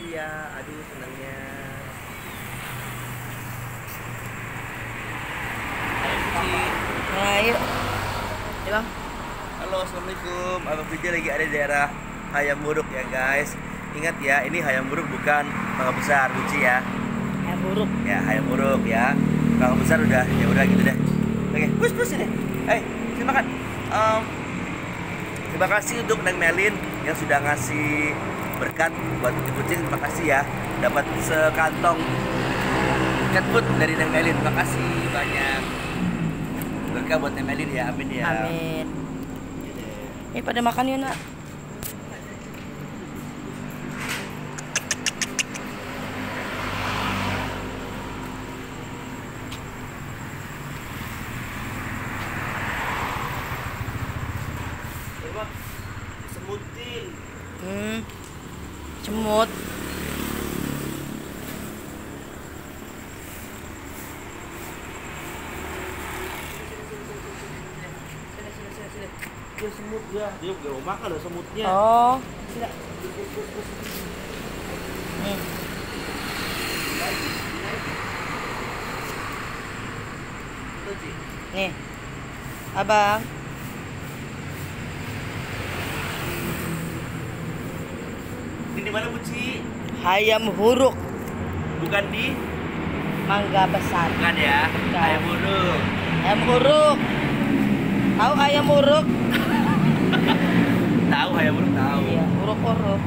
dia. Aduh senangnya. Nah, yuk. Ya, Bang. Halo, assalamualaikum. Abang Vijay lagi ada di daerah Hayam Muruk ya guys. Ingat ya, ini Hayam Muruk bukan Mangga Besar, Buci ya. Hayam Muruk. Ya, Hayam Muruk ya. Mangga Besar udah, ya udah gitu deh. Oke, pus ini. Sini makan. Terima kasih untuk Neng Melin yang sudah ngasih berkat buat kucing. Terima kasih ya. Dapat sekantong cat food dari Neng Melin. Terima kasih banyak. Berkah buat Neng Melin ya. Amin ya. Amin. Ini pada makan yuk, Nak. Disemutin. Cemut. Dia semut ya, dia gak mau makan loh semutnya. Oh. Tidak. Nih. Abang. Ini di mana Buci? Hayam Huruk. Bukan di? Mangga Besar. Bukan ya? Bukan. Hayam Muruk. Hayam Huruk. Tahu Hayam Huruk? Tahu Hayam Muruk tahu. Iya, huruk-huruk.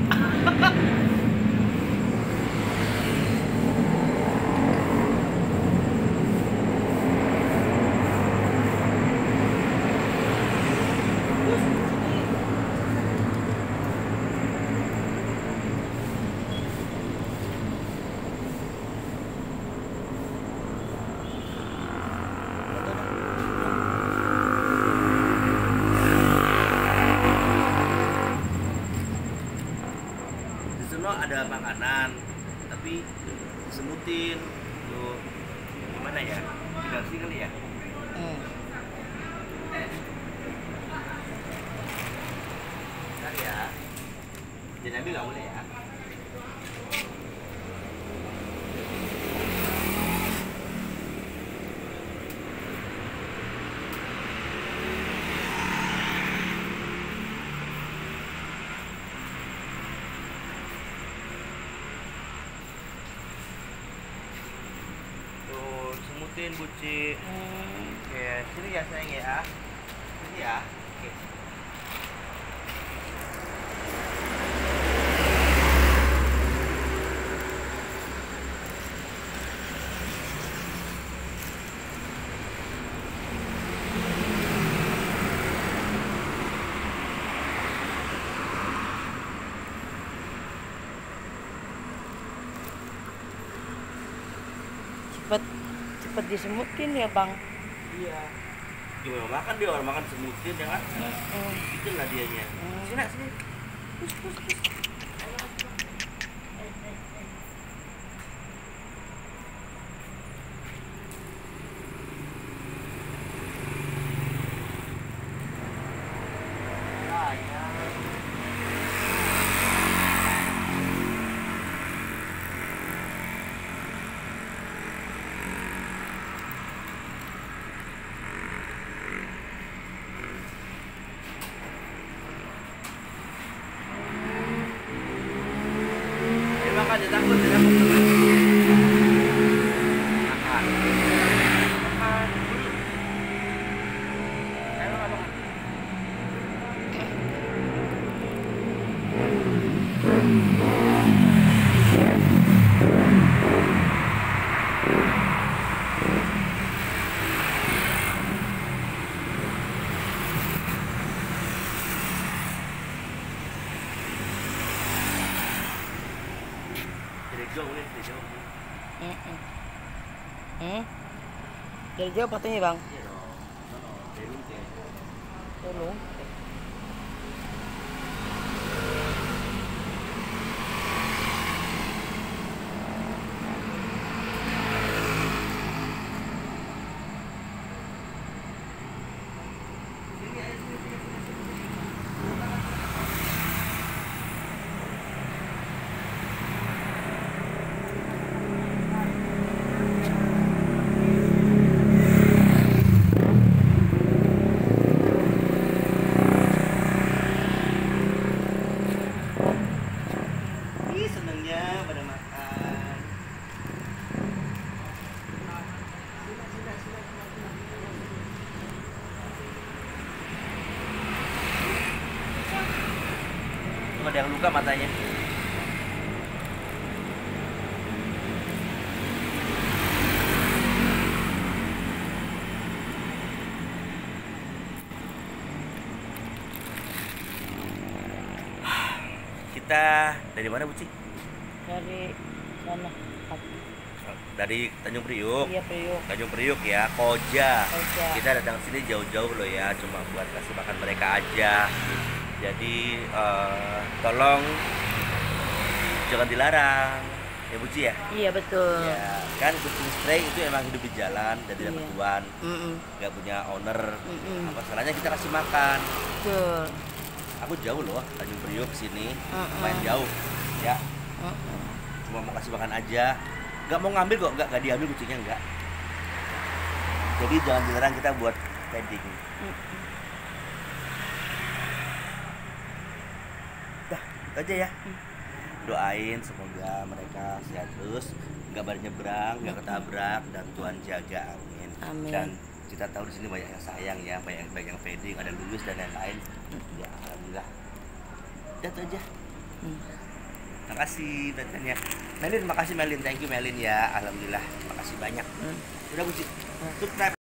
Di sana ada makanan, tapi disemutin. Tuh, gimana ya? Dikasih kali ya? Bentar ya. Jadi ambil nggak boleh ya? Tuh, semutin Buci. Oke, sini ya sayang ya. Sini ya. Oke. Cepet disemutin ya, Bang. Iya. Gimana makan dia orang makan semutin ya kan? Bikin lah dianya. Sini nak, sini. Pus. Makan, dia takut. Makan. Ayo makan. Dari jauh boleh, dari jauh. Dari jauh fotonya, Bang. Iya dong. Dari rumah. Tolong. Tuh ada yang luka matanya. Kita dari mana, Bu Ci? Dari sana. Dari Tanjung Priuk. Iya, Priuk. Tanjung Priuk ya, Koja. Koja. Kita datang sini jauh-jauh loh ya, cuma buat kasih makan mereka aja. Jadi tolong jangan dilarang, ya Bu Ci ya. Iya, betul. Ya, kan kucing stray itu emang hidup di jalan dan tidak Iya. bertuan, nggak punya owner. Apa salahnya kita kasih makan? Betul. Aku jauh loh, Tanjung Priuk sini, Mm-mm. main jauh, ya. Cuma mau kasih makan aja, nggak mau ngambil kok, nggak diambil kucingnya nggak. Jadi jangan dilarang kita buat feeding. Dah, itu aja ya. Doain semoga mereka sehat terus, nggak bar nyebrang, nggak ketabrak, dan Tuhan jaga, amin. Amin. Dan kita tahu di sini banyak yang sayang ya, banyak yang feeding, ada lulus dan lain-lain. Ya alhamdulillah. Udah, itu aja. Makasih tanya. Melin, makasih Melin, thank you Melin ya, alhamdulillah, makasih banyak. Udah Bu Ci, subscribe.